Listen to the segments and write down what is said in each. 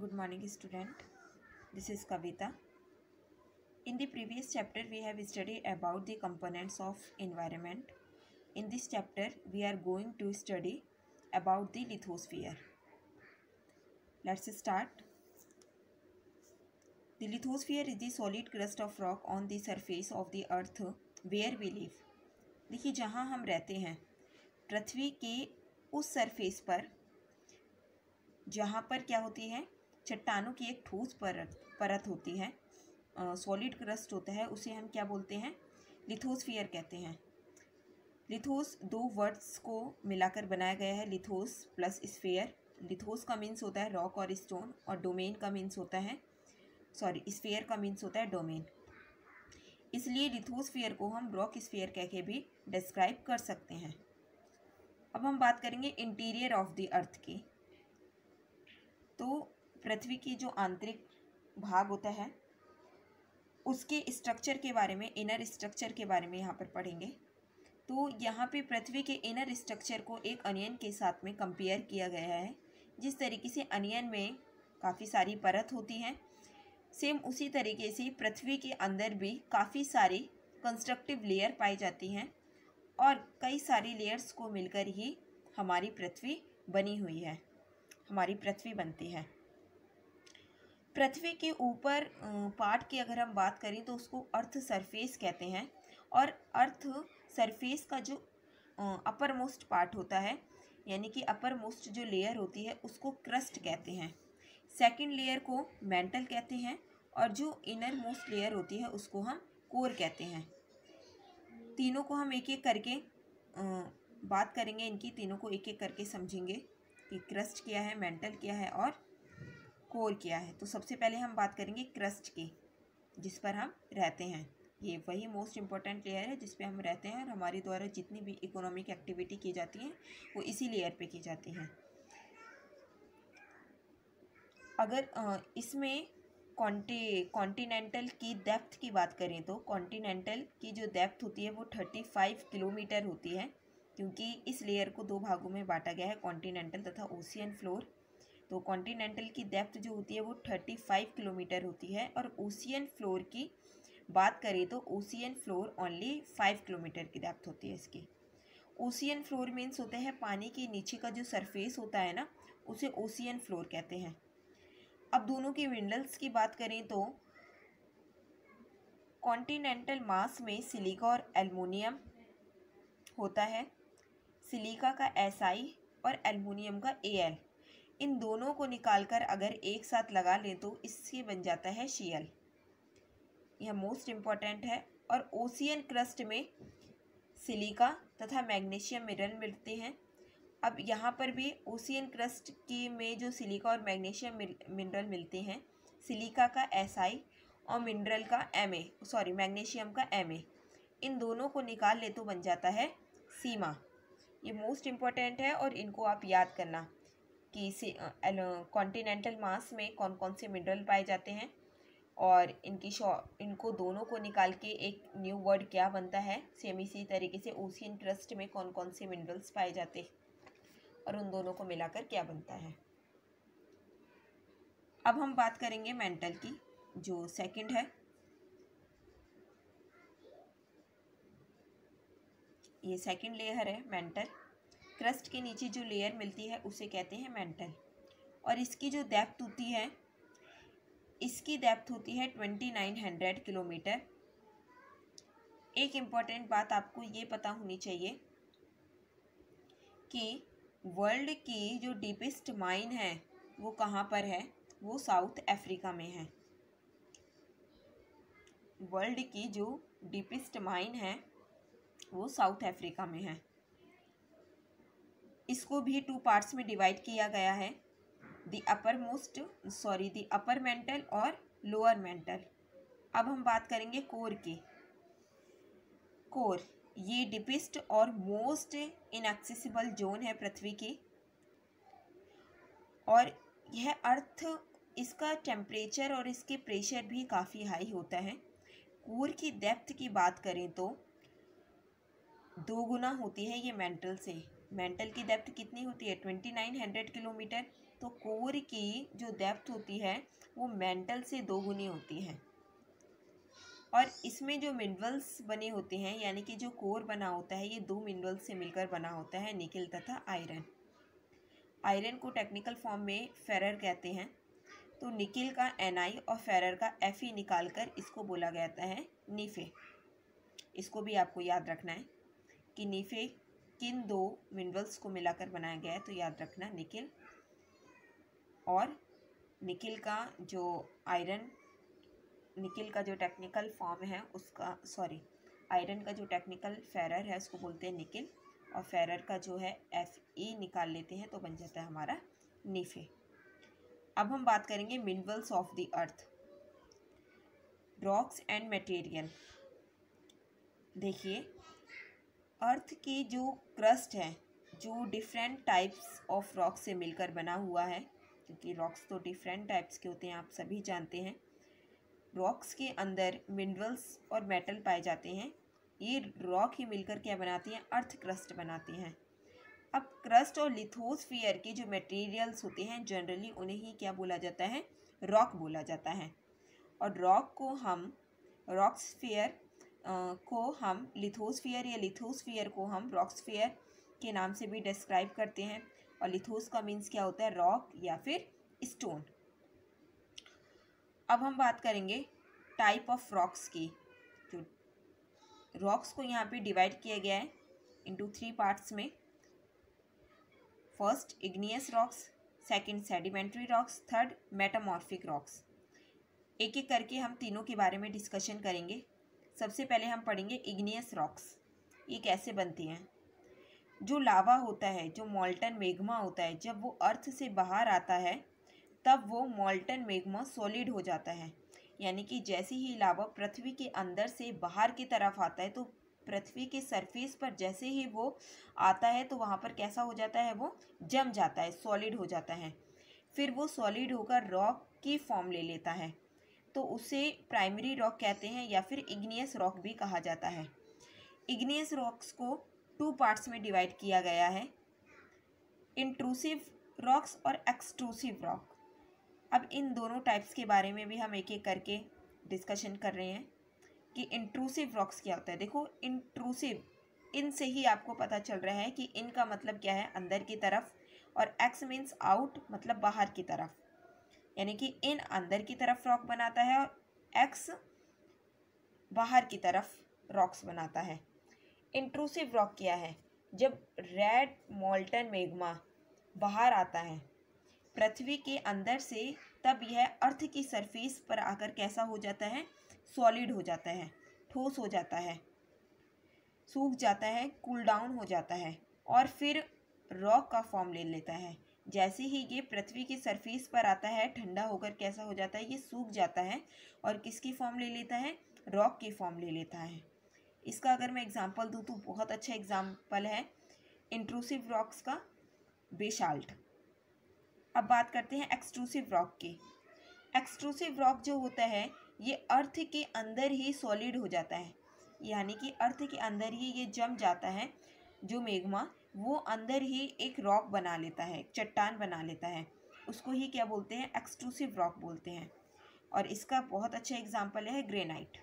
Good morning, student. This is Kavita. In the previous chapter, we have studied about the components of environment. In this chapter, we are going to study about the lithosphere. Let's start. The lithosphere is the solid crust of rock on the surface of the earth where we live. देखिए, जहाँ हम रहते हैं पृथ्वी के उस surface पर, जहाँ पर क्या होती है, चट्टानों की एक ठोस परत होती है, सॉलिड क्रस्ट होता है, उसे हम क्या बोलते हैं, लिथोस्फीयर कहते हैं। लिथोस दो वर्ड्स को मिलाकर बनाया गया है, लिथोस प्लस स्फीयर। लिथोस का मीन्स होता है रॉक और स्टोन, और डोमेन का मीन्स होता है स्फीयर का मीन्स होता है डोमेन। इसलिए लिथोस्फीयर को हम रॉक स्फीयर कह के भी डिस्क्राइब कर सकते हैं। अब हम बात करेंगे इंटीरियर ऑफ द अर्थ की। तो पृथ्वी की जो आंतरिक भाग होता है उसके स्ट्रक्चर के बारे में, इनर स्ट्रक्चर के बारे में यहाँ पर पढ़ेंगे। तो यहाँ पे पृथ्वी के इनर स्ट्रक्चर को एक अनियन के साथ में कंपेयर किया गया है। जिस तरीके से अनियन में काफ़ी सारी परत होती हैं, सेम उसी तरीके से पृथ्वी के अंदर भी काफ़ी सारी कंस्ट्रक्टिव लेयर पाई जाती हैं, और कई सारी लेयर्स को मिलकर ही हमारी पृथ्वी बनी हुई है, हमारी पृथ्वी बनती है। पृथ्वी के ऊपर पार्ट की अगर हम बात करें तो उसको अर्थ सरफेस कहते हैं, और अर्थ सरफेस का जो अपर मोस्ट पार्ट होता है, यानी कि अपर मोस्ट जो लेयर होती है उसको क्रस्ट कहते हैं। सेकंड लेयर को मेंटल कहते हैं, और जो इनर मोस्ट लेयर होती है उसको हम कोर कहते हैं। तीनों को हम एक एक करके बात करेंगे, इनकी तीनों को एक एक करके समझेंगे कि क्रस्ट क्या है, मेंटल क्या है और कोर क्या है। तो सबसे पहले हम बात करेंगे क्रस्ट की, जिस पर हम रहते हैं। ये वही मोस्ट इम्पॉर्टेंट लेयर है जिस पे हम रहते हैं, और हमारे द्वारा जितनी भी इकोनॉमिक एक्टिविटी की जाती है वो इसी लेयर पे की जाती हैं। अगर इसमें कॉन्टिनेंटल की डेप्थ की बात करें तो कॉन्टिनेंटल की जो डेप्थ होती है वो 35 किलोमीटर होती है, क्योंकि इस लेयर को दो भागों में बांटा गया है, कॉन्टिनेंटल तथा ओशियन फ्लोर। तो कॉन्टिनेंटल की डेप्थ जो होती है वो 35 किलोमीटर होती है, और ओशियन फ्लोर की बात करें तो ओशियन फ्लोर ओनली 5 किलोमीटर की डेप्थ होती है इसकी। ओशियन फ्लोर मीन्स होते हैं पानी के नीचे का जो सरफेस होता है ना, उसे ओशियन फ्लोर कहते हैं। अब दोनों के मिनरल्स की बात करें तो कॉन्टिनेंटल मास में सिलिका और एल्युमिनियम होता है। सिलिका का Si और एल्युमिनियम का Al, इन दोनों को निकालकर अगर एक साथ लगा लें तो इससे बन जाता है Cl। यह मोस्ट इम्पॉर्टेंट है। और ओशियन क्रस्ट में सिलिका तथा मैग्नीशियम मिनरल मिलते हैं। अब यहाँ पर भी ओशियन क्रस्ट की में जो सिलिका और मैग्नीशियम मिनरल मिलते हैं, सिलिका का Si और मिनरल का मैग्नीशियम का Ma, इन दोनों को निकाल ले तो बन जाता है सीमा। ये मोस्ट इम्पॉर्टेंट है, और इनको आप याद करना कि कॉन्टिनेंटल मास में कौन कौन से मिनरल पाए जाते हैं, और इनको दोनों को निकाल के एक न्यू वर्ड क्या बनता है। सेम इसी तरीके से ओशियन क्रस्ट में कौन कौन से मिनरल्स पाए जाते हैं और उन दोनों को मिलाकर क्या बनता है। अब हम बात करेंगे मेंटल की, जो सेकंड है। ये सेकंड लेयर है मेंटल। क्रस्ट के नीचे जो लेयर मिलती है उसे कहते हैं मेंटल, और इसकी जो डेप्थ होती है, इसकी डेप्थ होती है 2900 किलोमीटर। एक इम्पॉर्टेंट बात आपको ये पता होनी चाहिए कि वर्ल्ड की जो डीपेस्ट माइन है वो कहाँ पर है, वो साउथ अफ्रीका में है। वर्ल्ड की जो डीपेस्ट माइन है वो साउथ अफ्रीका में है। इसको भी 2 पार्ट्स में डिवाइड किया गया है, द अपर मेंटल और लोअर मेंटल। अब हम बात करेंगे कोर की। कोर ये डीपेस्ट और मोस्ट इनएक्सेसिबल जोन है पृथ्वी की, और यह अर्थ, इसका टेम्परेचर और इसके प्रेशर भी काफ़ी हाई होता है। कोर की डेप्थ की बात करें तो 2 गुना होती है ये मेंटल से। मेंटल की डेप्थ कितनी होती है, 2900 किलोमीटर, तो कोर की जो डेप्थ होती है वो मेंटल से 2 गुनी होती है। और इसमें जो मिनरल्स बने होते हैं, यानी कि जो कोर बना होता है, ये 2 मिनरल्स से मिलकर बना होता है, निकेल तथा आयरन। आयरन को टेक्निकल फॉर्म में फेरर कहते हैं। तो निकेल का Ni और फेरर का Fe निकालकर इसको बोला जाता है नीफे। इसको भी आपको याद रखना है कि नीफे किन 2 मिनरल्स को मिलाकर बनाया गया है। तो याद रखना निकेल और निकेल का जो आयरन, निकेल का जो टेक्निकल फॉर्म है उसका, सॉरी, आयरन का जो टेक्निकल फेरर है उसको बोलते हैं निकेल, और फेरर का जो है Fe निकाल लेते हैं तो बन जाता है हमारा नीफे। अब हम बात करेंगे minerals of the earth, rocks and material. देखिए, अर्थ की जो क्रस्ट है, जो डिफरेंट टाइप्स ऑफ रॉक से मिलकर बना हुआ है, क्योंकि रॉक्स तो डिफरेंट टाइप्स के होते हैं, आप सभी जानते हैं। रॉक्स के अंदर मिनरल्स और मेटल पाए जाते हैं। ये रॉक ही मिलकर क्या बनाती हैं? अर्थ क्रस्ट बनाती हैं। अब क्रस्ट और लिथोस्फीयर के जो मटेरियल्स होते हैं, जनरली उन्हें ही क्या बोला जाता है? रॉक बोला जाता है। और रॉक को हम, रॉकस्फीयर को हम लिथोस्फीयर या लिथोस्फीयर को हम रॉकस्फीयर के नाम से भी डिस्क्राइब करते हैं। और लिथोस का मीन्स क्या होता है? रॉक या फिर स्टोन। अब हम बात करेंगे टाइप ऑफ रॉक्स की। जो रॉक्स को यहाँ पे डिवाइड किया गया है इनटू 3 पार्ट्स में। First igneous rocks, second sedimentary rocks, third metamorphic rocks. एक एक करके हम तीनों के बारे में डिस्कशन करेंगे। सबसे पहले हम पढ़ेंगे इग्नियस रॉक्स। ये कैसे बनती हैं? जो लावा होता है, जो मॉल्टन मैग्मा होता है, जब वो अर्थ से बाहर आता है तब वो मॉल्टन मैग्मा सॉलिड हो जाता है। यानी कि जैसे ही लावा पृथ्वी के अंदर से बाहर की तरफ आता है, तो पृथ्वी के सरफेस पर जैसे ही वो आता है तो वहाँ पर कैसा हो जाता है? वो जम जाता है, सॉलिड हो जाता है। फिर वो सॉलिड होकर रॉक की फॉर्म ले लेता है, तो उसे प्राइमरी रॉक कहते हैं या फिर इग्नियस रॉक भी कहा जाता है। इग्नियस रॉक्स को 2 पार्ट्स में डिवाइड किया गया है, इंट्रूसिव रॉक्स और एक्सट्रूसिव रॉक। अब इन दोनों टाइप्स के बारे में भी हम एक एक करके डिस्कशन कर रहे हैं कि इंट्रूसिव रॉक्स क्या होता है। देखो, इंट्रूसिव, इन से ही आपको पता चल रहा है कि इनका मतलब क्या है? अंदर की तरफ, और एक्स मीन्स आउट, मतलब बाहर की तरफ। यानी कि इन अंदर की तरफ रॉक बनाता है और एक्स बाहर की तरफ रॉक्स बनाता है। इंट्रूसिव रॉक क्या है? जब रेड मॉल्टन मैग्मा बाहर आता है पृथ्वी के अंदर से, तब यह अर्थ की सरफेस पर आकर कैसा हो जाता है? सॉलिड हो जाता है, ठोस हो जाता है, सूख जाता है, कूल डाउन हो जाता है और फिर रॉक का फॉर्म ले लेता है। जैसे ही ये पृथ्वी की सरफेस पर आता है, ठंडा होकर कैसा हो जाता है? ये सूख जाता है और किसकी फॉर्म ले लेता है? रॉक की फॉर्म ले लेता है। इसका अगर मैं एग्जांपल दूँ तो बहुत अच्छा एग्जांपल है इंट्रूसिव रॉक्स का बेसाल्ट। अब बात करते हैं एक्सट्रूसिव रॉक की। एक्सट्रूसिव रॉक जो होता है, ये अर्थ के अंदर ही सॉलिड हो जाता है, यानी कि अर्थ के अंदर ही ये जम जाता है। जो मैग्मा, वो अंदर ही एक रॉक बना लेता है, चट्टान बना लेता है। उसको ही क्या बोलते हैं? एक्सट्रूसिव रॉक बोलते हैं। और इसका बहुत अच्छा एग्जाम्पल है ग्रेनाइट।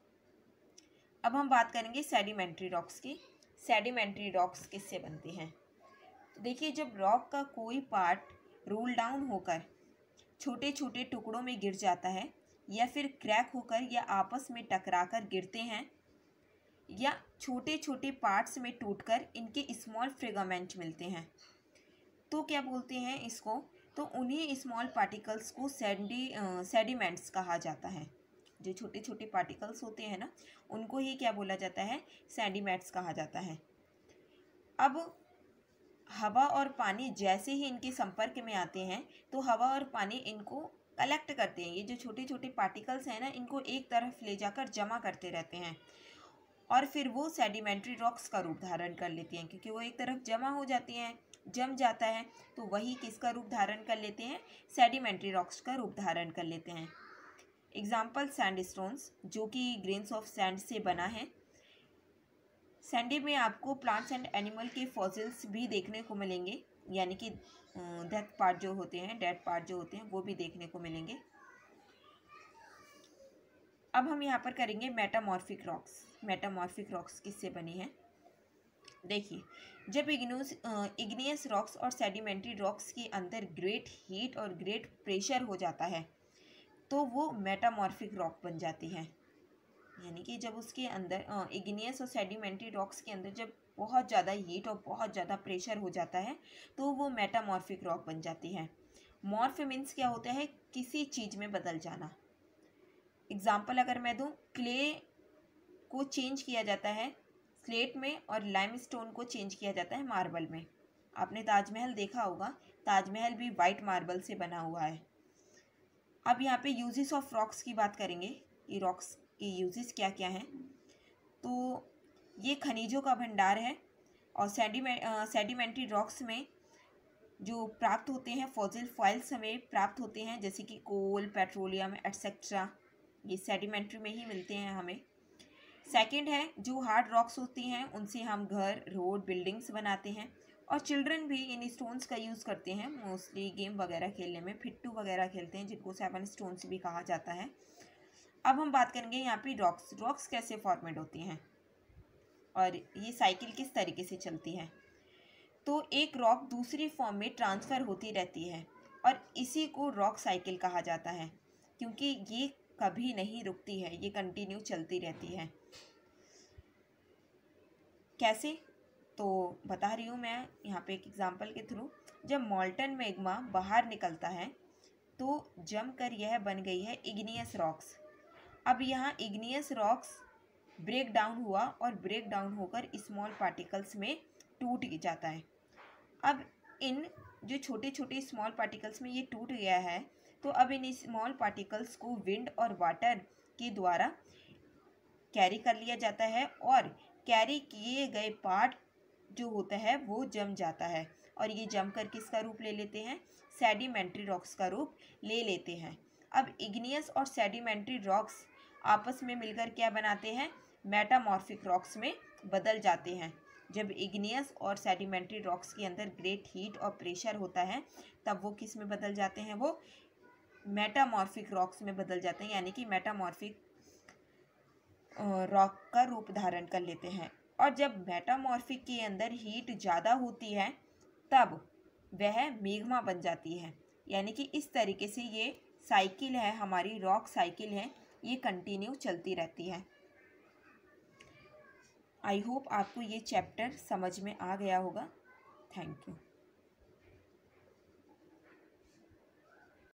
अब हम बात करेंगे सेडिमेंट्री रॉक्स की। सेडिमेंट्री रॉक्स किससे बनती हैं? तो देखिए, जब रॉक का कोई पार्ट रोल डाउन होकर छोटे छोटे टुकड़ों में गिर जाता है, या फिर क्रैक होकर या आपस में टकराकर गिरते हैं, या छोटे छोटे पार्ट्स में टूटकर इनके स्मॉल फ्रेगमेंट मिलते हैं, तो क्या बोलते हैं इसको? तो उन्हीं स्मॉल पार्टिकल्स को सेडिमेंट्स कहा जाता है। जो छोटे छोटे पार्टिकल्स होते हैं ना, उनको ही क्या बोला जाता है? सेडिमेंट्स कहा जाता है। अब हवा और पानी जैसे ही इनके संपर्क में आते हैं, तो हवा और पानी इनको कलेक्ट करते हैं। ये जो छोटे छोटे पार्टिकल्स हैं ना, इनको एक तरफ ले जाकर जमा करते रहते हैं और फिर वो सेडिमेंट्री रॉक्स का रूप धारण कर लेती हैं, क्योंकि वो एक तरफ जमा हो जाती हैं, जम जाता है, तो वही किसका रूप धारण कर लेते हैं? सेडिमेंट्री रॉक्स का रूप धारण कर लेते हैं। एग्जाम्पल सैंडस्टोन्स, जो कि ग्रेन्स ऑफ सैंड से बना है। सैंडी में आपको प्लांट्स एंड एनिमल के फॉसिल्स भी देखने को मिलेंगे, यानी कि डेथ पार्ट जो होते हैं, डेड पार्ट जो होते हैं, वो भी देखने को मिलेंगे। अब हम यहाँ पर करेंगे मेटामॉर्फिक रॉक्स। मेटामॉर्फिक रॉक्स किससे बनी है? देखिए, जब इग्नियस रॉक्स और सेडिमेंट्री रॉक्स के अंदर ग्रेट हीट और ग्रेट प्रेशर हो जाता है तो वो मेटामॉर्फिक रॉक बन जाती हैं। यानी कि जब उसके अंदर इग्नियस और सेडिमेंट्री रॉक्स के अंदर जब बहुत ज़्यादा हीट और बहुत ज़्यादा प्रेशर हो जाता है तो वो मेटामॉर्फिक रॉक बन जाती है। मॉर्फ मीन्स क्या होता है? किसी चीज़ में बदल जाना। एग्जाम्पल अगर मैं दूँ, क्ले को चेंज किया जाता है स्लेट में और लाइमस्टोन को चेंज किया जाता है मार्बल में। आपने ताजमहल देखा होगा, ताजमहल भी वाइट मार्बल से बना हुआ है। अब यहाँ पे यूजेस ऑफ रॉक्स की बात करेंगे, ये रॉक्स के यूजेस क्या क्या हैं। तो ये खनिजों का भंडार है और सेडिमेंट्री रॉक्स में जो प्राप्त होते हैं फॉसिल फॉइल्स हमें प्राप्त होते हैं, जैसे कि कोल, पेट्रोलियम एटसेट्रा, ये सेडिमेंट्री में ही मिलते हैं हमें। सेकंड है, जो हार्ड रॉक्स होती हैं उनसे हम घर, रोड, बिल्डिंग्स बनाते हैं और चिल्ड्रन भी इन स्टोन्स का यूज़ करते हैं मोस्टली गेम वगैरह खेलने में। फिट्टू वगैरह खेलते हैं जिनको 7 स्टोन्स भी कहा जाता है। अब हम बात करेंगे यहाँ पे रॉक्स कैसे फॉर्मेट होती हैं और ये साइकिल किस तरीके से चलती है। तो एक रॉक दूसरी फॉर्म में ट्रांसफ़र होती रहती है और इसी को रॉक साइकिल कहा जाता है, क्योंकि ये कभी नहीं रुकती है, ये कंटिन्यू चलती रहती है। कैसे? तो बता रही हूँ मैं यहाँ पे एक एग्जांपल के थ्रू। जब मॉल्टन मैग्मा बाहर निकलता है तो जमकर यह बन गई है इग्नियस रॉक्स। अब यहाँ इग्नियस रॉक्स ब्रेक डाउन हुआ और ब्रेक डाउन होकर स्मॉल पार्टिकल्स में टूट जाता है। अब इन जो छोटे छोटे स्मॉल पार्टिकल्स में ये टूट गया है, तो अब इन स्मॉल पार्टिकल्स को विंड और वाटर के द्वारा कैरी कर लिया जाता है और कैरी किए गए पार्ट जो होता है वो जम जाता है और ये जमकर किसका रूप ले लेते हैं? सेडिमेंट्री रॉक्स का रूप ले लेते हैं। अब इग्नियस और सेडिमेंट्री रॉक्स आपस में मिलकर क्या बनाते हैं? मेटामॉर्फिक रॉक्स में बदल जाते हैं। जब इग्नियस और सेडिमेंट्री रॉक्स के अंदर ग्रेट हीट और प्रेशर होता है तब वो किस में बदल जाते हैं? वो मेटामॉर्फिक रॉक्स में बदल जाते हैं, यानी कि मेटामॉर्फिक रॉक का रूप धारण कर लेते हैं। और जब मेटामॉर्फिक के अंदर हीट ज़्यादा होती है तब वह मैग्मा बन जाती है। यानी कि इस तरीके से ये साइकिल है, हमारी रॉक साइकिल है, ये कंटिन्यू चलती रहती है। आई होप आपको ये चैप्टर समझ में आ गया होगा। Thank you.